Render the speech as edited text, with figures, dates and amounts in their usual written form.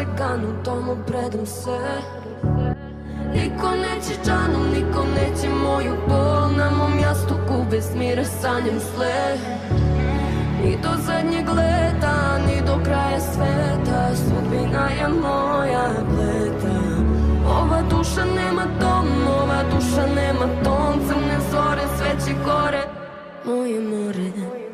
razekanu tomu predam se. Niko neće džanom, niko neće moju bol. Na mom jastuku bez mira sanjam sle. Ni do zadnjeg leta, ni do kraja sveta, sudbina je moja pleta. Ova duša nema dom, ova duša nema ton. Crne zore, sve će gore, moje more.